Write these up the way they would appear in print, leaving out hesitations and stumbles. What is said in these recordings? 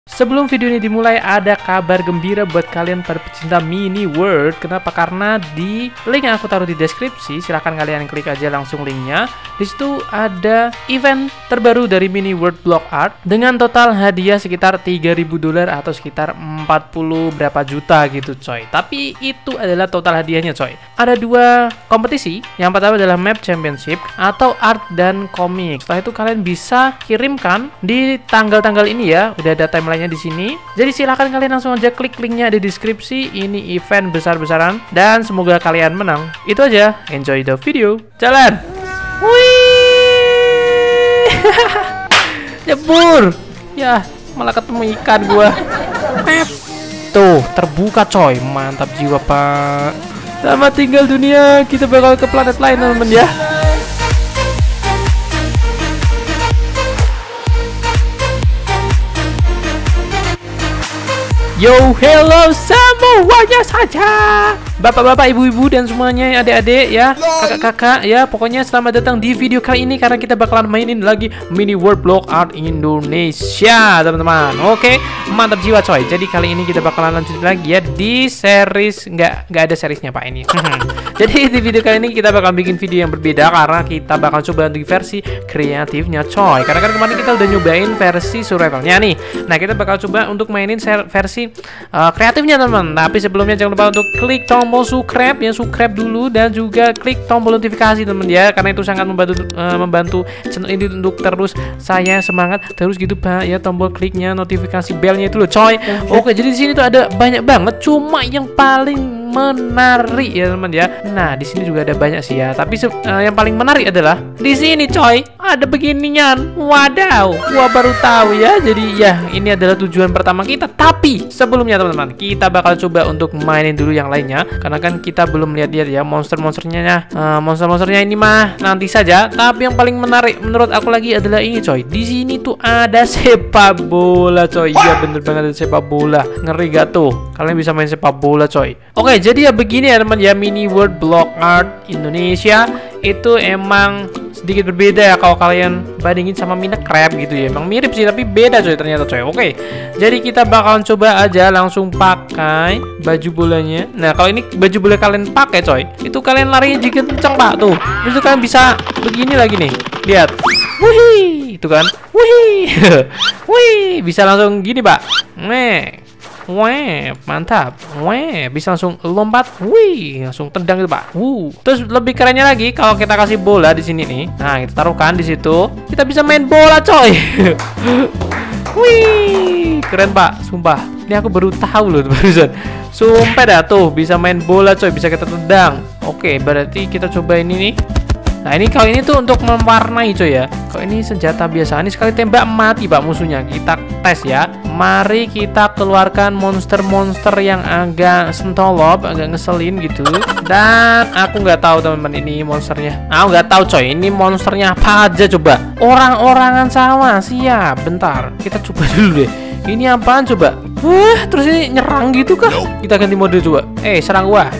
Sebelum video ini dimulai, ada kabar gembira buat kalian para pecinta Mini World. Kenapa? Karena di link yang aku taruh di deskripsi, silahkan kalian klik aja langsung linknya. Di situ ada event terbaru dari Mini World Block Art dengan total hadiah sekitar $3.000 atau sekitar 40 berapa juta gitu coy. Tapi itu adalah total hadiahnya coy. Ada dua kompetisi. Yang pertama adalah Map Championship atau art dan komik. Setelah itu kalian bisa kirimkan di tanggal-tanggal ini ya. Udah ada timeline di sini. Jadi silahkan kalian langsung aja klik linknya di deskripsi. Ini event besar-besaran dan semoga kalian menang. Itu aja. Enjoy the video. Jalan. Wih. Jebur. Ya, malah ketemu ikan gua. Tuh, terbuka coy. Mantap jiwa, Pak. Selamat tinggal dunia. Kita bakal ke planet lain, teman-teman ya. Yo, hello semuanya saja. Bapak-bapak, ibu-ibu, dan semuanya adik-adik ya, kakak-kakak ya, pokoknya selamat datang di video kali ini karena kita bakalan mainin lagi Mini World Block Art Indonesia, teman-teman. Oke, mantap jiwa coy. Jadi kali ini kita bakalan lanjut lagi ya di series nggak ada seriesnya Pak ini. Jadi di video kali ini kita bakal bikin video yang berbeda karena kita bakal coba untuk versi kreatifnya coy. Karena kan kemarin kita udah nyobain versi survivalnya nih. Nah, kita bakal coba untuk mainin versi kreatifnya teman-teman. Tapi sebelumnya jangan lupa untuk klik tombol subscribe dulu dan juga klik tombol notifikasi teman ya, karena itu sangat membantu channel ini untuk terus saya semangat terus gitu Pak ya. Tombol kliknya, notifikasi belnya itu loh coy. Oke, jadi di sini tuh ada banyak banget, cuma yang paling menarik ya teman ya. Nah, di sini juga ada banyak sih ya, tapi yang paling menarik adalah di sini coy, ada beginian. Wadaw, gua baru tahu ya. Jadi ya, ini adalah tujuan pertama kita. Tapi sebelumnya teman-teman, kita bakal coba untuk mainin dulu yang lainnya karena kan kita belum lihat-lihat ya monster-monsternya. Monster-monsternya ini mah nanti saja. Tapi yang paling menarik menurut aku lagi adalah ini coy. Di sini tuh ada sepak bola coy. Iya bener banget, ada sepak bola. Ngeri gak tuh? Kalian bisa main sepak bola coy. Oke, jadi ya begini ya teman ya, Mini World Block Art Indonesia itu emang sedikit berbeda ya kalau kalian bandingin sama Minecraft gitu ya. Emang mirip sih tapi beda coy ternyata coy. Oke, jadi kita bakalan coba aja langsung pakai baju bolanya. Nah, kalau ini baju bola kalian pakai coy, itu kalian larinya juga kenceng Pak tuh. Terus itu kalian bisa begini lagi nih. Lihat. Wih, itu kan. Wih. Wih, bisa langsung gini Pak. Weh, mantap. Weh, bisa langsung lompat. Wih, langsung tendang gitu, Pak. Terus lebih kerennya lagi kalau kita kasih bola di sini nih. Nah, kita taruhkan di situ. Kita bisa main bola, coy. Wih, keren, Pak. Sumpah. Ini aku baru tahu loh barusan. Sumpah dah tuh, bisa main bola, coy. Bisa kita tendang. Oke, berarti kita coba ini nih. Nah, ini kalau ini tuh untuk mewarnai coy ya. Kalau ini senjata biasa, ini sekali tembak mati Pak musuhnya. Kita tes ya. Mari kita keluarkan monster-monster yang agak sentolop, agak ngeselin gitu. Dan aku nggak tahu teman-teman ini monsternya. Aku nggak tahu coy, ini monsternya apa aja coba. Orang-orangan sama, siap. Bentar, kita coba dulu deh. Ini apaan coba? Wah, terus ini nyerang gitu kah? Kita ganti mode coba. Serang gua.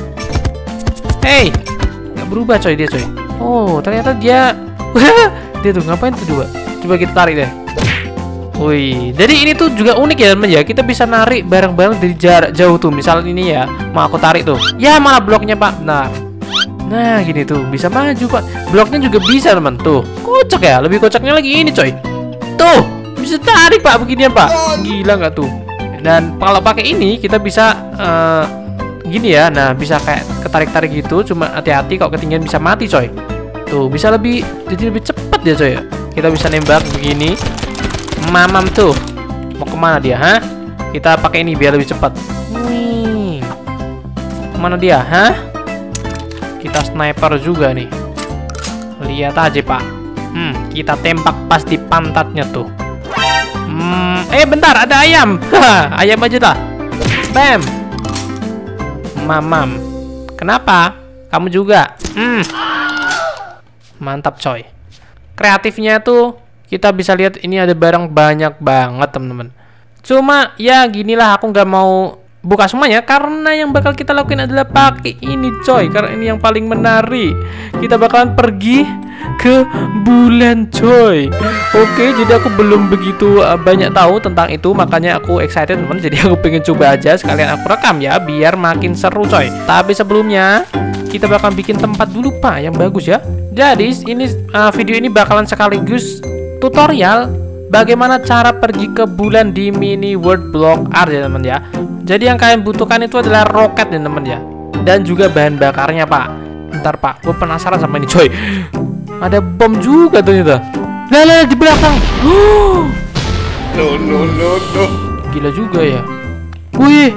Nggak berubah coy dia coy. Oh, ternyata dia dia tuh ngapain tuh coba? Coba kita tarik deh. Wih, jadi ini tuh juga unik ya teman ya. Kita bisa narik barang-barang dari jarak jauh tuh. Misal ini ya, mau aku tarik tuh. Ya malah bloknya Pak. Nah gini tuh, bisa maju Pak. Bloknya juga bisa teman tuh. Kocak ya, lebih kocaknya lagi ini coy. Tuh, bisa tarik Pak beginian Pak. Gila nggak tuh? Dan kalau pakai ini kita bisa gini ya. Nah, bisa kayak ketarik-tarik gitu. Cuma hati-hati kalau ketinggian bisa mati coy. Tuh, bisa jadi lebih cepat ya coy. Kita bisa nembak begini. Mamam tuh. Mau kemana dia, ha? Kita pakai ini biar lebih cepat. Wih. Kemana dia, ha? Kita sniper juga nih. Lihat aja, Pak. Kita tembak pas di pantatnya tuh. Bentar, ada ayam. Ayam aja dah. Bam. Mamam. Kenapa? Kamu juga? Mantap coy. Kreatifnya tuh kita bisa lihat ini ada barang banyak banget teman-teman. Cuma ya ginilah, aku nggak mau buka semuanya, karena yang bakal kita lakuin adalah pakai ini coy, karena ini yang paling menarik. Kita bakalan pergi ke bulan coy. Oke, jadi aku belum begitu banyak tahu tentang itu, makanya aku excited teman. Jadi aku pengen coba aja, sekalian aku rekam ya biar makin seru coy. Tapi sebelumnya kita bakal bikin tempat dulu pak yang bagus ya. Jadi ini video ini bakalan sekaligus tutorial bagaimana cara pergi ke bulan di mini world block art ya teman ya. Jadi yang kalian butuhkan itu adalah roket ya teman ya, dan juga bahan bakarnya pak. Bentar pak, gue penasaran sama ini coy. Ada bom juga ternyata. Lah di belakang. No. Gila juga ya. Wih.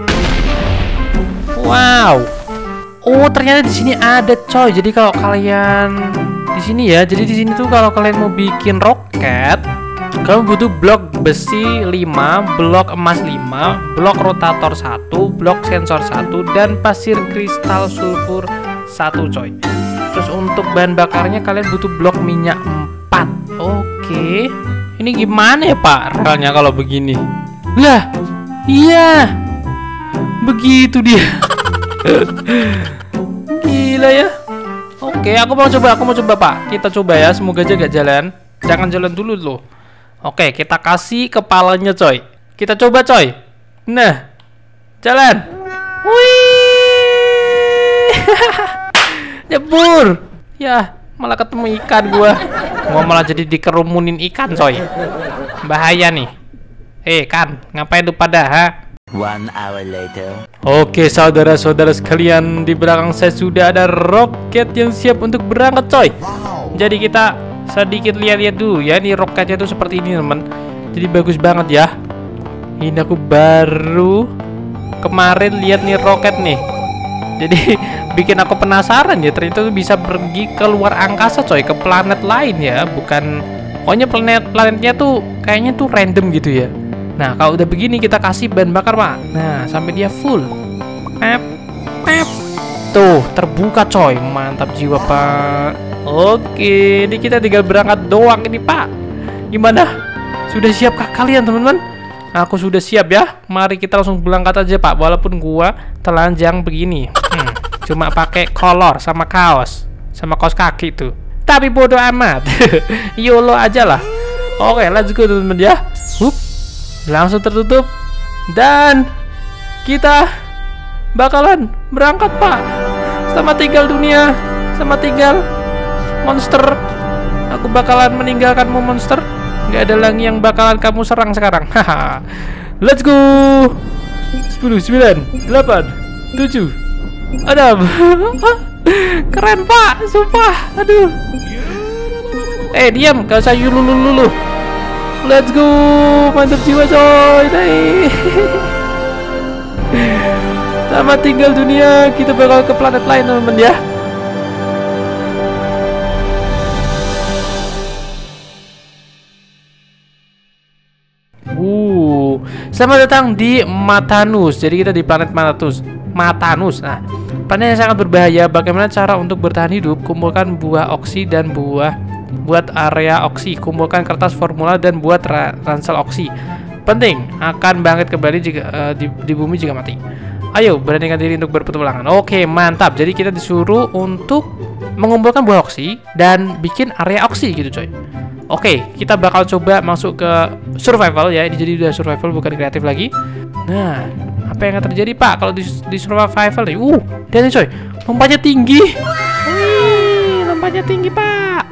Wow. Oh, ternyata di sini ada coy. Jadi kalau kalian di sini ya, jadi di sini tuh kalau kalian mau bikin roket, kamu butuh blok besi 5, blok emas 5, blok rotator 1, blok sensor 1, dan pasir kristal sulfur 1 coy. Terus untuk bahan bakarnya kalian butuh blok minyak 4. Oke. Ini gimana ya pak relnya kalau begini? Lah, iya. Begitu dia. Gila ya. Oke, aku mau coba pak. Kita coba ya, semoga aja gak jalan. Jangan jalan dulu loh. Oke, kita kasih kepalanya coy. Kita coba coy. Nah, jalan. Wih. Jebur. Ya, malah ketemu ikan gua. Gua malah jadi dikerumunin ikan coy. Bahaya nih. Kan, ngapain lu pada ha? 1 hour later. Oke saudara-saudara sekalian, di belakang saya sudah ada roket yang siap untuk berangkat coy. Jadi kita sedikit lihat-lihat dulu ya, ini roketnya tuh seperti ini teman. Jadi bagus banget ya. Ini aku baru kemarin lihat nih roket nih. Jadi bikin aku penasaran ya, ternyata tuh bisa pergi ke luar angkasa coy, ke planet lain ya, bukan. Pokoknya planetnya tuh kayaknya tuh random gitu ya. Nah, kalau udah begini kita kasih bahan bakar, Pak. Nah, sampai dia full. Pep. Tuh, terbuka coy. Mantap jiwa, Pak. Oke, ini kita tinggal berangkat doang ini, Pak. Gimana? Sudah siapkah kalian, teman-teman? Aku sudah siap ya. Mari kita langsung berangkat aja, Pak. Walaupun gua telanjang begini. Cuma pakai kolor sama kaos kaki tuh. Tapi bodoh amat. YOLO aja lah. Oke, let's go, teman-teman ya. Langsung tertutup dan kita bakalan berangkat pak. Sama tinggal dunia, sama tinggal monster. Aku bakalan meninggalkanmu monster. Gak ada lagi yang bakalan kamu serang sekarang. Haha. Let's go. 10, 9, 8, 7, 6. Keren pak, sumpah. Aduh. Diam, gak usah yululu. Let's go, mantap jiwa coy. Sama tinggal dunia, kita bakal ke planet lain teman-teman ya. Selamat datang di Matanus. Jadi kita di planet Matanus. Nah, planet yang sangat berbahaya. Bagaimana cara untuk bertahan hidup? Kumpulkan buah oksi dan buat area oksi, kumpulkan kertas formula dan buat ransel oksi. Penting, akan bangkit kembali jika di bumi jika mati. Ayo, beranikan diri untuk berpetualangan. Oke, mantap. Jadi kita disuruh untuk mengumpulkan buah oksi dan bikin area oksi gitu coy. Oke, kita bakal coba masuk ke survival ya. Ini jadi udah survival, bukan kreatif lagi. Nah, apa yang akan terjadi pak kalau di survival nih? Dan coy, lompatnya tinggi. Lompatnya tinggi pak.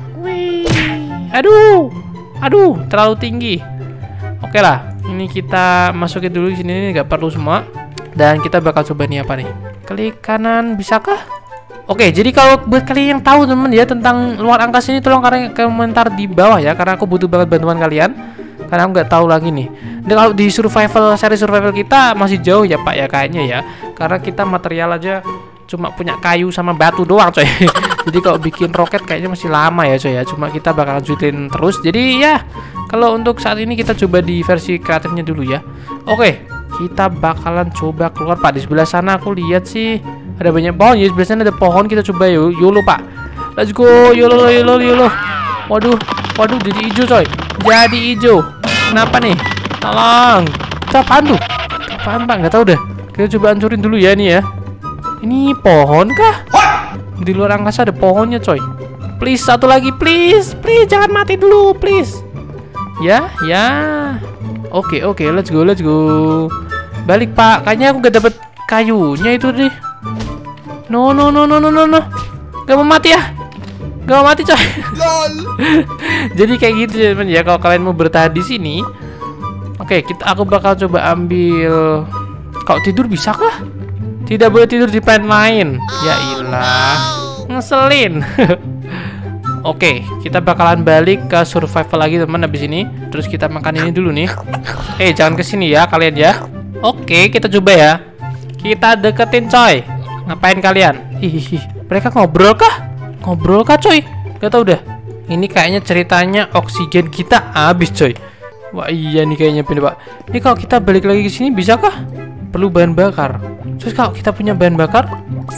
Aduh, terlalu tinggi. Oke lah, ini kita masukin dulu di sini, ini nggak perlu semua. Dan kita bakal coba nih apa nih? Klik kanan, bisakah? Oke, jadi kalau buat kalian yang tahu teman ya tentang luar angkasa ini, tolong kalian komentar di bawah ya, karena aku butuh banget bantuan kalian. Karena aku nggak tahu lagi nih. Dan kalau di seri survival kita masih jauh ya pak ya kayaknya ya, karena kita material aja cuma punya kayu sama batu doang coy. Jadi kalau bikin roket kayaknya masih lama ya coy ya. Cuma kita bakal lanjutin terus. Jadi ya, kalau untuk saat ini kita coba di versi kreatifnya dulu ya. Oke, kita bakalan coba keluar pak. Di sebelah sana aku lihat sih ada banyak pohon ya. Di sebelah sana ada pohon, kita coba YOLO pak. Let's go, YOLO. Waduh, jadi hijau coy. Jadi hijau. Kenapa nih? Tolong. Apaan tuh? Apaan Pak? Nggak tahu deh. Kita coba hancurin dulu ya ini ya. Ini pohon kah? Di luar angkasa ada pohonnya coy. Please satu lagi please. Please jangan mati dulu please. Ya. Oke, let's go. Balik Pak. Kayaknya aku gak dapet kayunya itu deh. No. Gak mau mati ya. Gak mau mati coy. Jadi kayak gitu teman ya. Kalau kalian mau bertahan di sini, oke, aku bakal coba ambil. Kalau tidur bisa kah? Tidak boleh tidur di planet lain. Ya ilah, ngeselin. Oke, kita bakalan balik ke survival lagi teman habis ini. Terus kita makan ini dulu nih. Jangan kesini ya kalian ya. Oke, kita coba ya. Kita deketin coy. Ngapain kalian? Mereka ngobrol kah? Ngobrol kah coy? Gak tau dah. Ini kayaknya ceritanya oksigen kita habis coy. Wah iya nih kayaknya Pak. Ini kalau kita balik lagi ke sini bisa kah? Perlu bahan bakar. Terus kalau kita punya bahan bakar,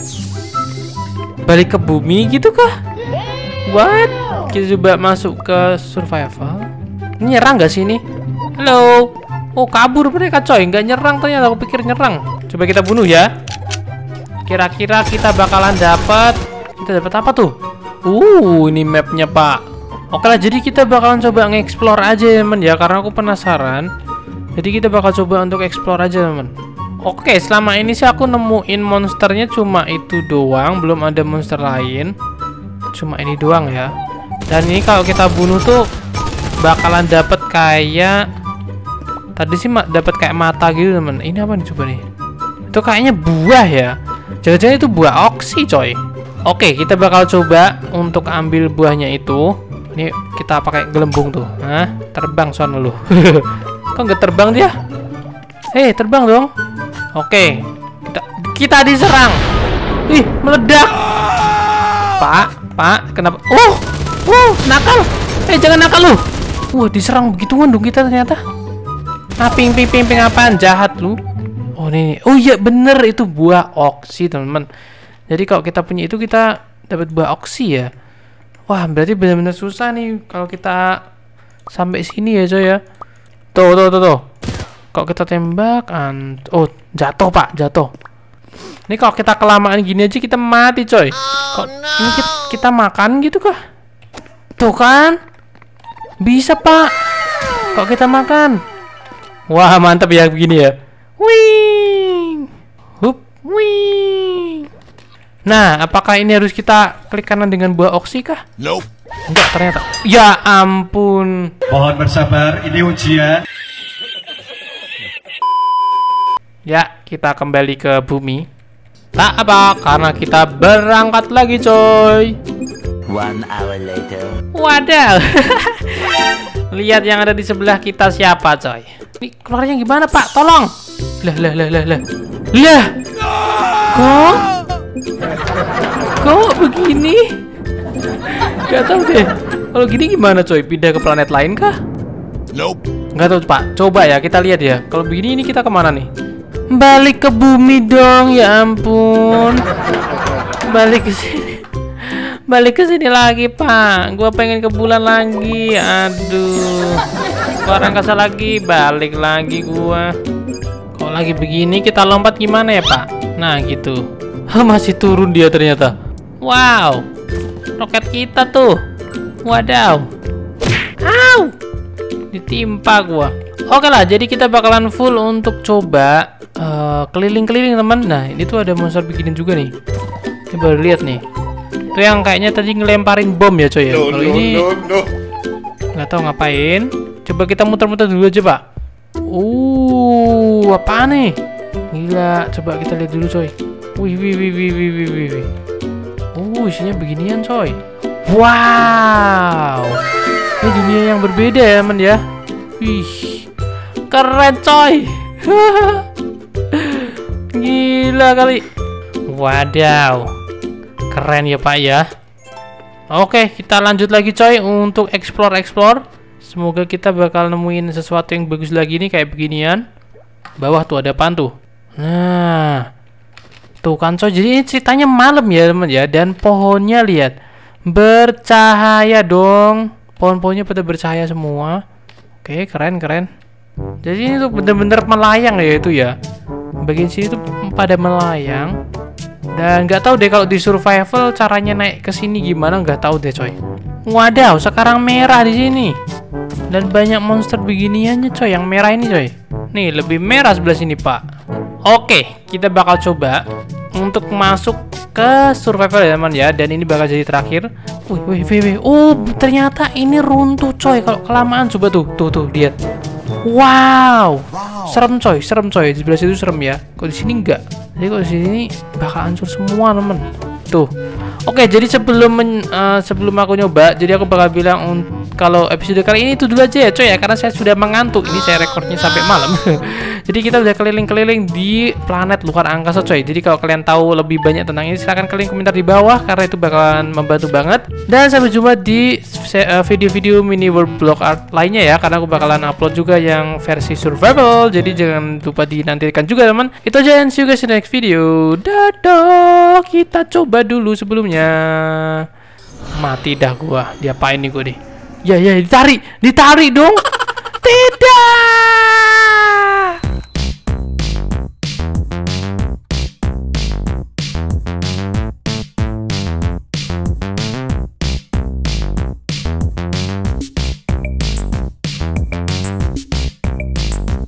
balik ke bumi gitu kah? What? Kita coba masuk ke survival. Ini nyerang gak sih ini? Halo. Oh kabur mereka coy. Nggak nyerang ternyata. Aku pikir nyerang. Coba kita bunuh ya. Kira-kira kita bakalan dapat. Kita dapat apa tuh? Ini mapnya Pak. Oke lah, jadi kita bakalan coba nge-explore aja ya teman ya, karena aku penasaran. Jadi kita bakal coba untuk explore aja teman. Oke, selama ini sih aku nemuin monsternya cuma itu doang, belum ada monster lain. Cuma ini doang ya. Dan ini kalau kita bunuh tuh bakalan dapat kayak tadi sih dapat kayak mata gitu teman. Ini apa nih coba nih? Itu kayaknya buah ya. Jangan-jangan itu buah oksi coy. Oke, kita bakal coba untuk ambil buahnya itu. Ini kita pakai gelembung tuh. Nah, terbang sono lu. Kok nggak terbang dia? Terbang dong. Oke, kita diserang. Ih, meledak. Pak, kenapa? Nakal. Jangan nakal lu. Diserang begituan dong kita ternyata. Ping apaan? Jahat lu. Nih. Oh iya bener, itu buah oksi teman-teman. Jadi kalau kita punya itu kita dapat buah oksi ya. Wah, berarti benar-benar susah nih kalau kita sampai sini ya coy ya. Tuh. Kalau kita tembak, jatuh Pak, jatuh. Ini kalau kita kelamaan gini aja kita mati coy. Ini kita makan gitu kah? Tuh kan? Bisa Pak. Kalau kita makan. Wah, mantap ya begini ya. Wing. Wing. Nah, apakah ini harus kita klik kanan dengan buah oksi kah? Nope. Enggak ternyata. Ya ampun. Mohon bersabar, ini ujian. Ya, kita kembali ke bumi. Tak apa, karena kita berangkat lagi coy. 1 hour later. Wadaw. Lihat yang ada di sebelah kita siapa coy. Ini keluarnya gimana Pak? Tolong. Lah. Kok begini? Gak tahu deh. Kalau gini gimana coy? Pindah ke planet lain kah? Nope. Gak tahu Pak. Coba ya kita lihat ya. Kalau begini ini kita kemana nih? Balik ke bumi dong. Ya ampun. Balik ke sini. Balik ke sini lagi Pak. Gua pengen ke bulan lagi. Aduh. Keluar angkasa lagi. Balik lagi gua. Kalau lagi begini kita lompat gimana ya Pak? Nah gitu. Masih turun dia ternyata. Wow. Roket kita tuh. Wadaw. Au. Ditimpa gua. Oke lah, jadi kita bakalan full untuk coba keliling-keliling teman. Nah, ini tuh ada monster begini juga nih. Coba lihat nih. Itu yang kayaknya tadi ngelemparin bom ya coy ya. Kalau ini nggak tahu ngapain. Coba kita muter-muter dulu aja Pak. Apa nih? Gila, coba kita lihat dulu coy. Wih. Isinya beginian coy. Wow. Ini dunia yang berbeda ya teman ya. Wih. Keren coy. Gila kali. Wadaw. Keren ya Pak ya. Oke, kita lanjut lagi coy untuk explore. Semoga kita bakal nemuin sesuatu yang bagus lagi nih kayak beginian. Bawah tuh ada apaan tuh? Nah. Tuh kan coy, jadi ini ceritanya malam ya teman ya. Dan pohonnya lihat bercahaya dong. Pohon-pohonnya pada bercahaya semua. Oke, keren. Jadi ini tuh bener-bener melayang ya itu ya. Bagian sini tuh pada melayang. Dan nggak tahu deh kalau di survival caranya naik ke sini gimana, nggak tahu deh coy. Wadaw, sekarang merah di sini. Dan banyak monster beginiannya coy, yang merah ini coy. Nih, lebih merah sebelah sini, Pak. Oke, kita bakal coba untuk masuk ke survival ya teman ya, dan ini bakal jadi terakhir. Wih. Oh, ternyata ini runtuh coy. Kalau kelamaan coba tuh lihat. Wow. Serem coy. Di sebelah situ serem ya. Kok di sini enggak? Jadi kok di sini bakal hancur semua, teman. Tuh. Oke, jadi sebelum aku nyoba, jadi aku bakal bilang kalau episode kali ini itu dulu aja ya coy ya, karena saya sudah mengantuk. Ini saya rekornya sampai malam. Jadi kita udah keliling-keliling di planet luar angkasa coy. Jadi kalau kalian tahu lebih banyak tentang ini, silahkan kalian komentar di bawah, karena itu bakalan membantu banget. Dan sampai jumpa di video-video mini world block art lainnya ya, karena aku bakalan upload juga yang versi survival. Jadi jangan lupa dinantikan juga teman. Itu aja, and see you guys in the next video. Dadah. Kita coba dulu sebelumnya. Mati dah gua. Diapain nih gua deh? Ya, ditarik dong. Tidak.